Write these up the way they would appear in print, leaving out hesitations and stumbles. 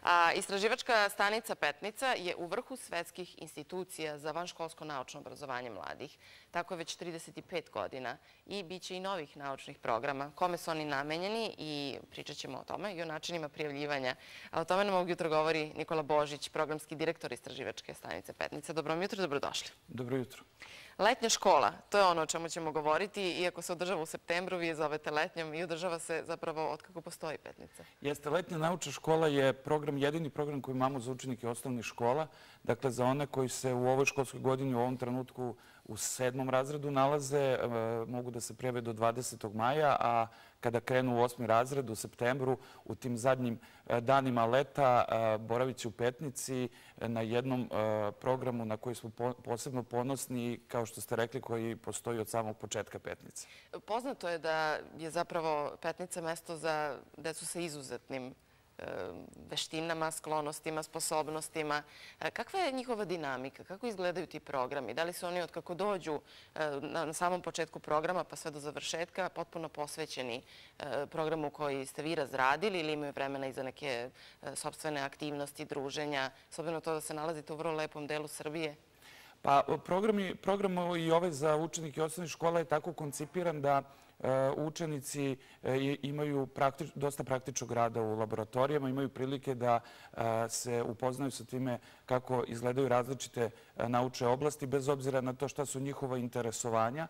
A istraživačka stanica Petnica je u vrhu svetskih institucija za vanškolsko naučno obrazovanje mladih. Tako je već 35 godina i bit će i novih naučnih programa. Kome su oni namenjeni i pričat ćemo o tome i o načinima prijavljivanja. A o tome nam ovog jutra govori Nikola Božić, programski direktor istraživačke stanice Petnica. Dobro vam jutro, dobrodošli. Dobro jutro. Letnja škola, to je ono o čemu ćemo govoriti. Iako se održava u septembru, vi je zovete letnjom i održava se zapravo od kako postoji Petnica. Jeste, letnja naučna škola je jedini program koji imamo za učenike osnovnih škola. Dakle, za one koji se u ovoj školskoj godini u ovom trenutku u 7. razredu nalaze, mogu da se prijave do 20. maja, a kada krenu u 8. razred u septembru, u tim zadnjim danima leta, boravit će u Petnici na jednom programu na koji smo posebno ponosni, kao što ste rekli, koji postoji od samog početka Petnice. Poznato je da je zapravo Petnica mesto za decu sa izuzetnim veštinama, sklonostima, sposobnostima. Kakva je njihova dinamika? Kako izgledaju ti programi? Da li su oni od kako dođu na samom početku programa pa sve do završetka potpuno posvećeni programu koji ste vi razradili ili imaju vremena i za neke sopstvene aktivnosti, druženja, s obzirom na to da se nalazite u vrlo lepom delu Srbije? Pa program i ovaj za učenike osnovnih škola je tako koncipiran da učenici imaju dosta praktičnog rada u laboratorijama, imaju prilike da se upoznaju sa time kako izgledaju različite naučne oblasti, bez obzira na to šta su njihova interesovanja,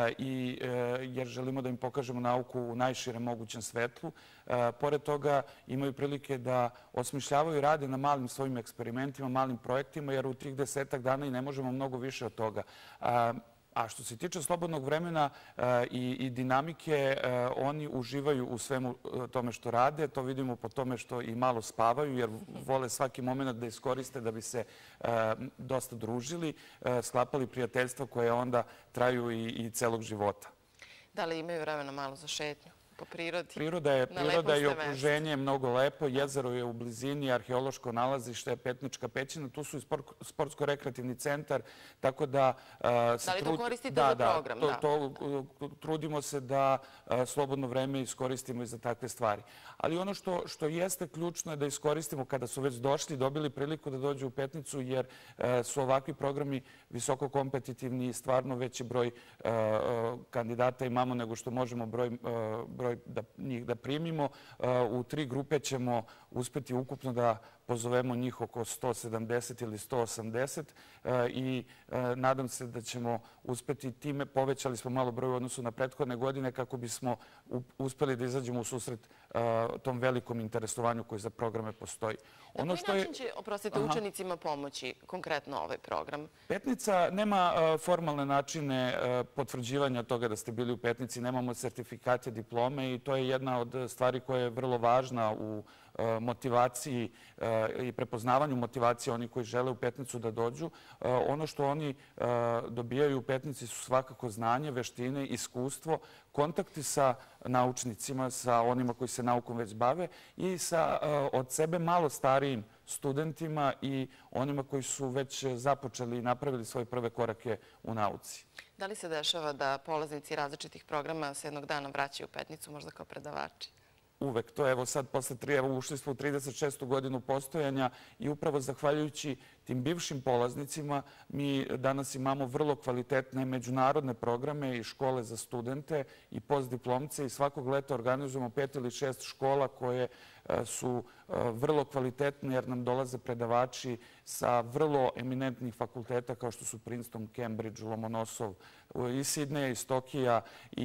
jer želimo da im pokažemo nauku u najširem mogućem svetlu. Pored toga imaju prilike da osmišljavaju i rade na malim svojim eksperimentima, malim projektima, jer u tih 10 dana i ne možemo mnogo više od toga. A što se tiče slobodnog vremena i dinamike, oni uživaju u svemu tome što rade. To vidimo po tome što i malo spavaju, jer vole svaki moment da iskoriste da bi se dosta družili, sklapali prijateljstva koje onda traju i celog života. Da li imaju vremena malo za šetnju po prirodi? Priroda i okruženje je mnogo lepo. Jezero je u blizini, arheološko nalazište, Petnička pećina. Tu su i sportsko-rekreativni centar, tako da... Da li to koristite za program? Da. Trudimo se da slobodno vreme iskoristimo i za takve stvari. Ali ono što jeste ključno je da iskoristimo kada su već došli, dobili priliku da dođu u Petnicu, jer su ovakvi programi visoko kompetitivni i stvarno veći broj kandidata imamo nego što možemo broj njih da primimo. U 3 grupe ćemo uspeti ukupno da pozovemo njih oko 170 ili 180 i nadam se da ćemo uspeti time. Povećali smo malo broj u odnosu na prethodne godine kako bismo uspeli da izađemo u susret tom velikom interesovanju koji za programe postoji. Na koji način će, oprostite, učenicima pomoći konkretno ovaj program? Petnica nema formalne načine potvrđivanja toga da ste bili u Petnici, nemamo sertifikate, diplome i to je jedna od stvari koja je vrlo važna u motivaciji i prepoznavanju motivacije onih koji žele u Petnicu da dođu. Ono što oni dobijaju u Petnici su svakako znanje, veštine, iskustvo, kontakti sa naučnicima, sa onima koji se naukom već bave i sa od sebe malo starijim studentima i onima koji su već započeli i napravili svoje prve korake u nauci. Da li se dešava da polaznici različitih programa se jednog dana vraćaju u Petnicu, možda kao predavači? Uvek. To je evo sad posle 3, ušli smo u 36. godinu postojanja i upravo zahvaljujući tim bivšim polaznicima mi danas imamo vrlo kvalitetne međunarodne programe i škole za studente i postdiplomce i svakog leta organizujemo 5 ili 6 škola koje su vrlo kvalitetne jer nam dolaze predavači sa vrlo eminentnih fakulteta kao što su Princeton, Cambridge, Lomonosov, i Sidneja, iz Tokija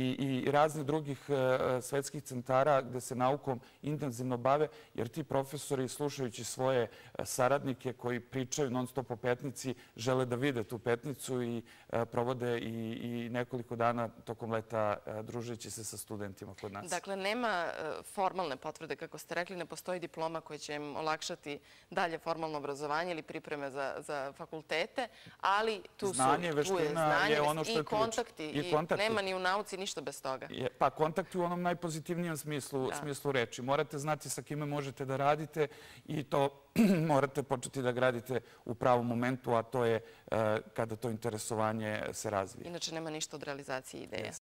i raznih drugih svetskih centara gde se naukom intenzivno bave, jer ti profesori, slušajući svoje saradnike koji pričaju non stop o Petnici, žele da vide tu Petnicu i provode i nekoliko dana tokom leta družeći se sa studentima kod nas. Dakle, nema formalne potvrde, kako ste rekli, ne postoji diploma koja će im olakšati dalje formalno obrazovanje ili pripreme za fakultete, ali tu je znanje i kontakti i nema ni u nauci ništa bez toga. Pa kontakti u onom najpozitivnijem smislu reči. Morate znati sa kime možete da radite i to morate početi da gradite u pravom momentu, a to je kada to interesovanje se razvije. Inače nema ništa od realizacije ideja.